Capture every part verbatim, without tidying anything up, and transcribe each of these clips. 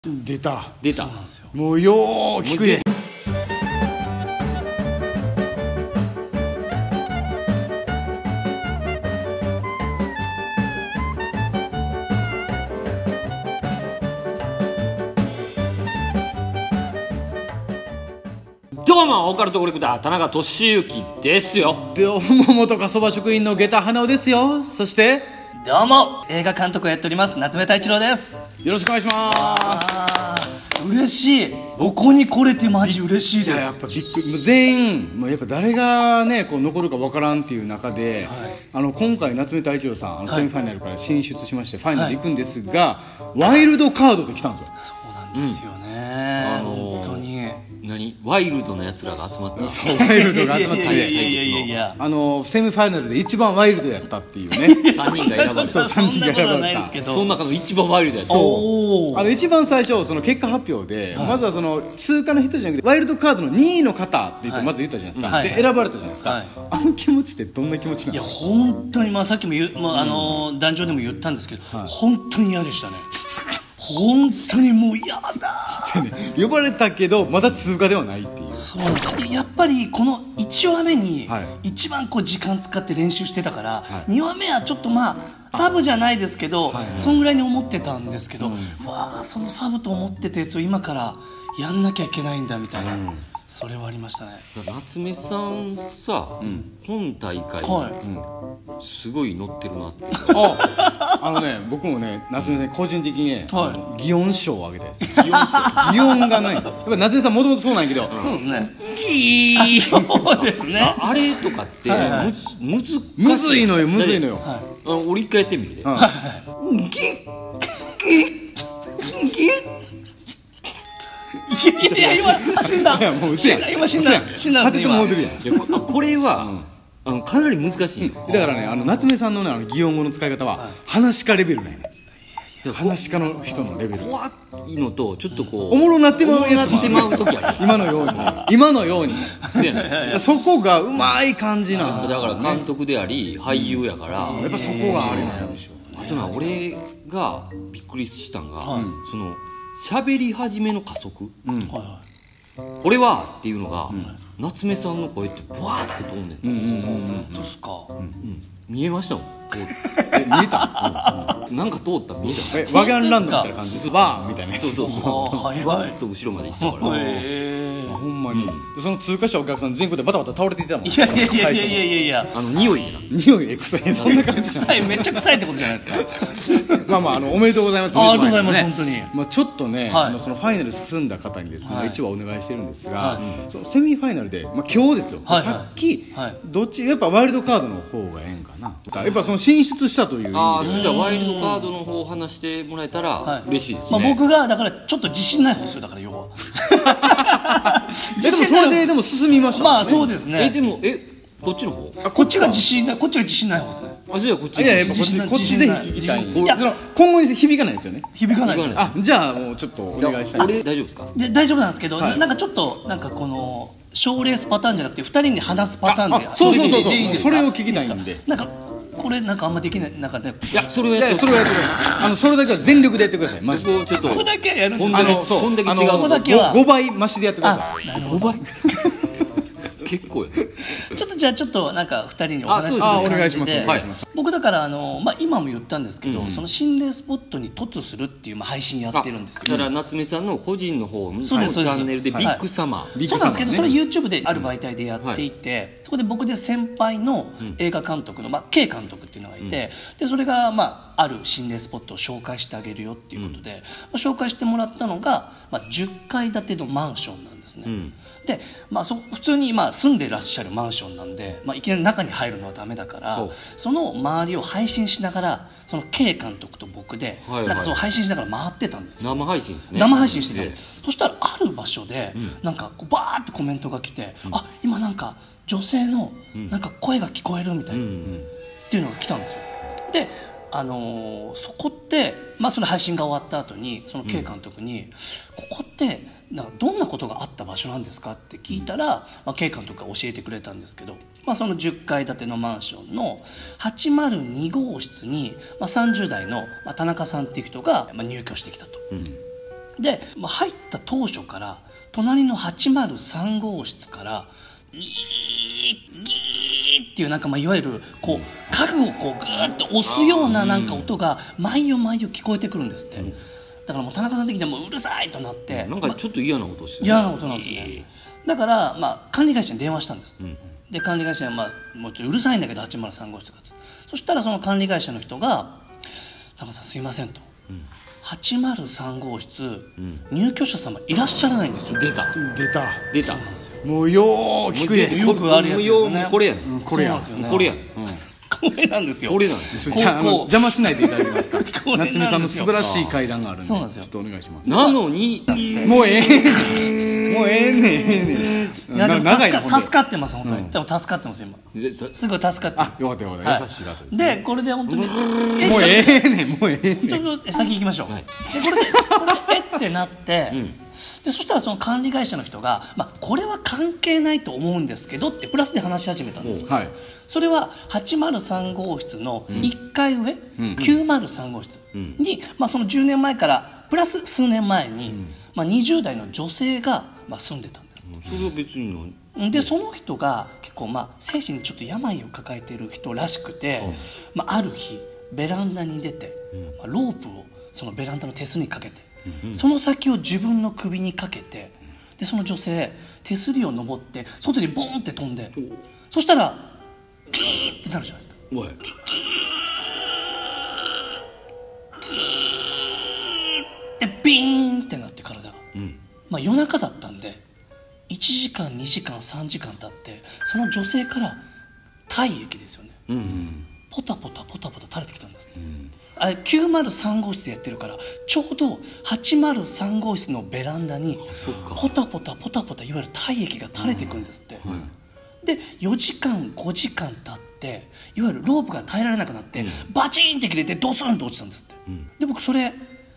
出た出た。 もうよー聞くで。 どうもオカルトコレクター田中俊之ですよ。 どうも元かそば職員の下駄花尾ですよ。そしてどうも映画監督をやっております夏目太一郎です。 よろしくお願いします。 あー嬉しい。ここに来れてマジ嬉しいです。 いややっぱびっくり。もう全員もうやっぱ誰がねこう残るかわからんっていう中で、はい、あの今回夏目太一郎さんあのセミファイナルから進出しまして、はい、ファイナル行くんですが、はい、ワイルドカードで来たんですよ。 そうなんですよね、うん、あのー、本当に何ワイルドなやつらが集まった。 そうワイルドが集まったんで、 いやいやいやいやいやあのセミファイナルで一番ワイルドやったっていうねさんにんが選ばれた。 そうさんにんが選ばれた。 その中の一番ワイルドやった。 そうあの一番最初その結果発表で、はい、まずはその通過の人じゃなくてワイルドカードのにいの方って言ってまず言ったじゃないですか、はい、で選ばれたじゃないですか、はい、あの気持ちってどんな気持ちなんですか？ いや本当に、まあ、さっきも言う、まあ、あの壇上でも言ったんですけど、はい、本当に嫌でしたね。本当にもう嫌だ呼ばれたけどまだ通過ではないっていう。 そうなんです。やっぱりこのいちわめに一番こう時間使って練習してたから、はい、にわめはちょっとまあサブじゃないですけど、はいはい、そんぐらいに思ってたんですけど、うん、うわあそのサブと思ってたやつを今からやんなきゃいけないんだみたいな、うん、それはありましたね。 夏目さんさ、うん、本大会、はいうん、すごい乗ってるなって。 ああのね僕もね夏目さんに個人的にね、はい、擬音賞をあげたいです。 擬音賞擬音がない。やっぱ夏目さんもともとそうなんやけど、 うん、そうですね。ギーそうですね。 あ, あれとかって、はいはい、む, む, ずむずいのよむずいのよ、 はい、あの俺一回やってみるで、うん、 ギッギッギッいやいや今死んだ。 いやもう嘘やん。 今死んだ死んだんですね今。 戻るやん。 いや こ, これは、うんあのかなり難しい、うん、 だからねあの夏目さんの、ね、あの擬音語の使い方は、はい、話し家レベルなんやね。話し家の人のレベル怖いのとちょっとこうおもろなってまうやつもある。 まう時ある今のように今のようにそこがうまい感じなんですよ、ね、 だから監督であり俳優やから、 うん、やっぱそこがあるんでしょう、ね、 あとな俺がびっくりしたんが、はい、その喋り始めの加速、うんはいはいこれはっていうのが、うん、夏目さんの声ってブワーって通んねん。 うんうんうんうん。どうすか、うんうん。 見えましたもん。 え見えた？ うんうん、なんか通った見えた。 えワガンランドみたいな感じです。ワーみたいなやつ。 そうそうそう。 はいはい。と後ろまで行ったから。 へえ。ほんまに、うん、その通過したお客さん全国でバタバタ倒れていたもん。 いやいやいやいやいやいやいや。 あの匂い匂い臭いそんな感じ。 臭いめっちゃ臭いってことじゃないですか。 まあまああのおめでとうございます。 ありがとうございます本当に。 まあちょっとね、はい、あのそのファイナル進んだ方にですね、はい、一話お願いしてるんですが、はい、そのセミファイナルでまあ今日ですよ。はい、さっき、はい、どっちやっぱワイルドカードの方がええんかな。やっぱその進出したという意味で。 ああそれではワイルドカードの方を話してもらえたら嬉しいですね。 まあ僕がだからちょっと自信ない方ですよだから要は。 でもそれででも進みましたね。 まあそうですね。 えでもえこっちの方？ あこっちが自信ないこっちが自信ない方ですね。 あじゃあこっち。 いやいやこっちこっちぜひ聞きたい。いやその今後に響かないですよね。 響かないです。 あじゃあもうちょっとお願いしたい。 俺大丈夫ですか？ で大丈夫なんですけど、はい、なんかちょっとなんかこの賞レースパターンじゃなくてふたりに話すパターンで。 そうそうそうそうそれを聞きたいんで。 なんかこれなんかあんまできないなんかね。 いやそれをやってそれをやってください。あのそれだけは全力でやってください。マジでちょっとここだけやるんで。 こんだけこんだけ違う。 ここだけはごばい増しでやってください。 ごばい。 結構や。 ちょっとじゃあちょっとなんかふたりにお話しする感じで。 お願いします。はい。 僕だからあのまあ今も言ったんですけど、その心霊スポットに突するっていうまあ配信やってるんですよ。 だから夏目さんの個人の方のチャンネルでビッグサマー。 そうなんですけどそれ YouTube である媒体でやっていて、そこで僕で先輩の映画監督のまあ K 監督っていうのがいて、でそれがまあある心霊スポットを紹介してあげるよっていうことで紹介してもらったのがまあじゅっかい建てのマンションなんですね。でまあそ普通にまあ住んでらっしゃるマンションなんで、まあいきなり中に入るのはダメだから、その周りを配信しながらその K 監督と僕でなんかその配信しながら回ってたんですよ。 生配信ですね。 生配信してた。そしたらある場所でなんかこうバーってコメントが来て、あ今なんか女性のなんか声が聞こえるみたいなっていうのが来たんですよ。であのー、そこって、まあ、その配信が終わった後にその K 監督に、うん、ここってなんかどんなことがあった場所なんですかって聞いたら、まあ、K 監督が教えてくれたんですけど、まあ、そのじゅっかい建てのマンションのはちまるにごうしつに、まあ、さんじゅうだいの、まあ、田中さんっていう人が、まあ、入居してきたと。うんで、まあ、入った当初から隣のはちまるさん号室からギーギーっていうなんかまあいわゆるこう家具をこうグーッと押すようななんか音が毎夜毎夜聞こえてくるんですって。だからもう田中さん的にはもううるさいとなって、 なんかちょっと嫌な音してる、 嫌な音なんですね。だからまあ管理会社に電話したんです、うん、で管理会社にまあもうちょっとうるさいんだけどはちまるさん号室がつそしたらその管理会社の人が「田中さんすいません」と。うんはちまるさん号室、うん、入居者様いらっしゃらないんですよ。 出た出た出たもうよー聞くやよくあるやつですよね。 これやね、 うん、これやそうなんですよね。 これや、うんこれなんですよ。 これなんですよ。 じゃあ、あの邪魔しないでいただけますか。 これなんですよ夏目さんの素晴らしい階段があるんで、 そうなんですよ。 ちょっとお願いします。 なのにもうええねんもうええねんええねん。 いやでも長いな助か助かってます本当に。 うんでも助かってます今。 ですごい助かってる。 あ、よかったよかった、 はい優しい方ですね。 でこれで本当にもうええねんもうええねん。 ちょっと先行きましょう。 はいでこれでこれでえってなって、 うんでそしたらその管理会社の人が、まあ、これは関係ないと思うんですけどってプラスで話し始めたんです。 はい。 それははちまるさん号室のいっかい上、うん、きゅうまるさん号室に、まあ、そのじゅうねんまえからプラス数年前に、うんまあ、にじゅう代の女性が、まあ、住んでたんです。 それは別に何でその人が結構、まあ、精神にちょっと病を抱えている人らしくて、うんまあ、ある日ベランダに出て、うんまあ、ロープをそのベランダの手すりにかけて、うん、その先を自分の首にかけてでその女性手すりを登って外にボーンって飛んで、そしたらギーってなるじゃないですか。 おいでビーンってなって体が、 うんまあ、夜中だったんでいちじかんにじかんさんじかん経ってその女性から体液ですよね、 うんうん、 ポタポタポタポタ垂れてきたんですね、 うん、 あれきゅうまるさん号室でやってるからちょうどはちまるさん号室のベランダにポタポタポタポタいわゆる体液が垂れていくんですって、うんうん、でよじかんごじかん経っていわゆるロープが耐えられなくなって、うん、バチンって切れてドスンと落ちたんですって、うん、で僕それ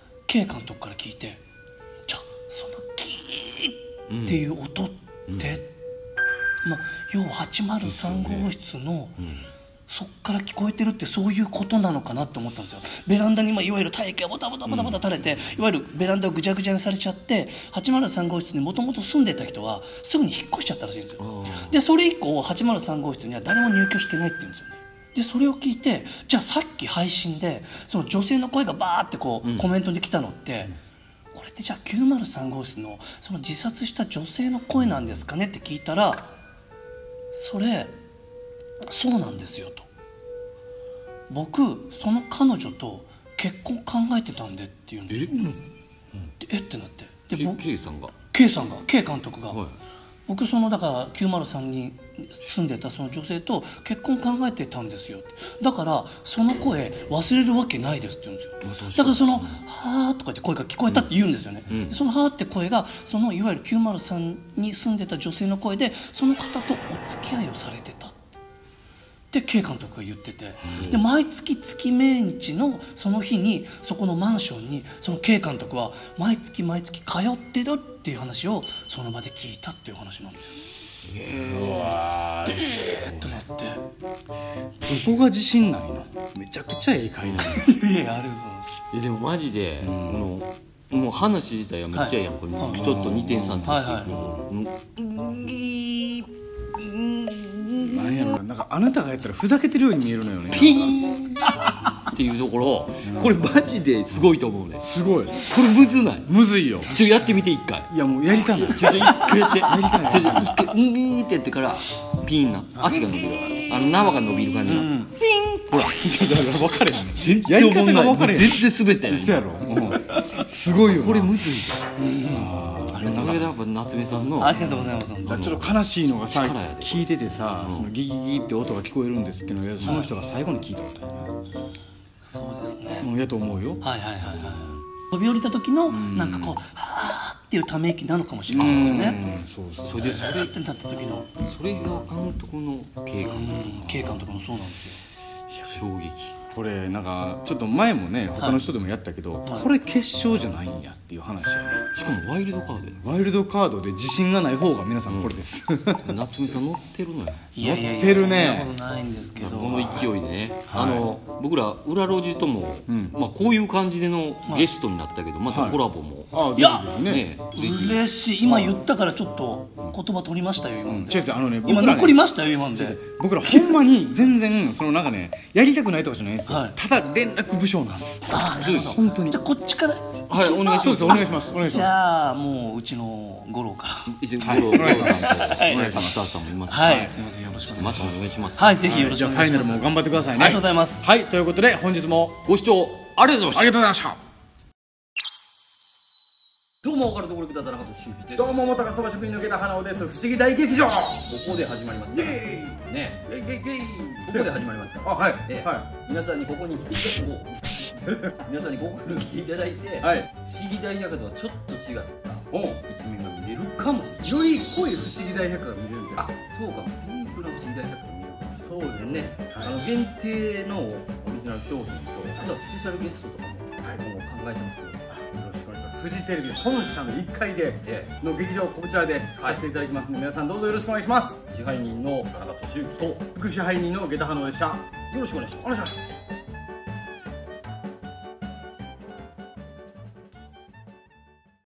K 監督から聞いてじゃあそのギーっていう音って、うんまあ、要ははちまるさん号室の、うん、そっから聞こえてるってそういうことなのかなって思ったんですよ。ベランダに、まあ、いわゆる体液がボタボタボタボタ垂れて、うん、いわゆるベランダをぐちゃぐちゃにされちゃってはちまるさん号室にもともと住んでた人はすぐに引っ越しちゃったらしいんですよ。でそれ以降はちまるさん号室には誰も入居してないって言うんですよね。でそれを聞いてじゃあさっき配信でその女性の声がバーってこう、うん、コメントに来たのって、うん、これってじゃあきゅうまるさん号室のその自殺した女性の声なんですかねって聞いたらそれそうなんですよと僕その彼女と結婚考えてたんでっていうんでえ、うん、えってなってで僕 K さんが K さんが K 監督が、はい、僕そのだからきゅうまるさんに住んでたその女性と結婚考えてたんですよってだからその声忘れるわけないですって言うんですよ。だからそのはーとかって声が聞こえたって言うんですよね、うん、そのはーって声がそのいわゆるきゅうまるさんに住んでた女性の声でその方とお付き合いをされてたって K 監督が言ってて、うん、で毎月月命日のその日にそこのマンションにその K 監督は毎月毎月通ってるっていう話をその場で聞いたっていう話なんですよ。 うわでえーっとなってどこが自信ないのめちゃくちゃええ会なのいやあれえでもマジで、うん、このもう話自体はめっちゃええやん、はい、これ、はい、ちょっとにてんさんてんしてるけど何やろな、なんかあなたがやったらふざけてるように見えるのよねピーンっていうところ、うん、これマジですごいと思うね。 すごいこれむずないむずいよ。 ちょっとやってみて一回。 いやもうやりたないちょっと一回やってやりたないちょっと一回うんーってやってからピーンな足が伸びるあの縄が伸びる感じな、うん、ピンほら分かれへん全然やり方が分かれへん全然滑ったやんそうやろ、うん、すごいよこれむずいよ、 うんこれやっぱ夏目さんのありがとうございます。 ちょっと悲しいのがさ聞いててさ、うん、そのギギギって音が聞こえるんですってのをその人が最後に聞いたことやな、うん、 そうですねもうやと思うよ。 はいはいはいはい飛び降りた時のなんかこうはーっていうため息なのかもしれないですよね。 うんそうそうそれでそれってなった時のそれが監督のK監督 K監督のそうなんですよ。 衝撃これなんかちょっと前もね他の人でもやったけど、これ決勝じゃないんやっていう話やね。 しかもワイルドカードでワイルドカードで自信がない方が皆さんこれです。 夏目さん乗ってるのよ。 いやいやいや、 乗ってるね。 そんなことないんですけど、 この勢いでね、あの僕ら裏路地ともまあこういう感じでのゲストになったけど、またコラボもいやね、 嬉しい。今言ったからちょっと言葉取りましたよ今ので。 あのね、 今残りましたよ今ので。 僕らほんまに全然そのなんかねやりたくないとかじゃないんですよ。ただ連絡不詳なんです。 ああ、なるほど。 本当に。 じゃあこっちから。 はい、お願いします。お願いします。お願いします。 じゃあもううちの五郎から。 一緒に五郎さんとお願いします。スターさんもいます。 はい。すみません、よろしくお願いします。 お願いします。 はい、ぜひよろしくお願いします。 じゃあファイナルも頑張ってくださいね。 ありがとうございます。 はい、ということで本日もご視聴ありがとうございました。 ありがとうございました。 どうもおからどころくだ田中俊之です。 どうも元がそば職員の池田花尾です。不思議大劇場。ここで始まりますね。ね、えいえいえい、ここで始まりますから。 あ、はい。 え、 はい。 皆さんにここに来ていただいて、皆さんにここに来ていただいて、 はい。 不思議大百科とはちょっと違った一面が見れるかもしれない。 より濃い不思議大百科が見れるんで。 あ、そうかも。ディープな不思議大百科が見れるかも。 そうですね。 あの限定のオリジナル商品と、あとはスペシャルゲストとかも、はい、もう考えてます。 よろしくお願いします。フジテレビ本社のいっかいでの劇場、こちらでさせていただきますので、皆さんどうぞよろしくお願いします。 支配人の田中俊之と副支配人の下駄花尾でした。 よろしくお願いします。 お願いします。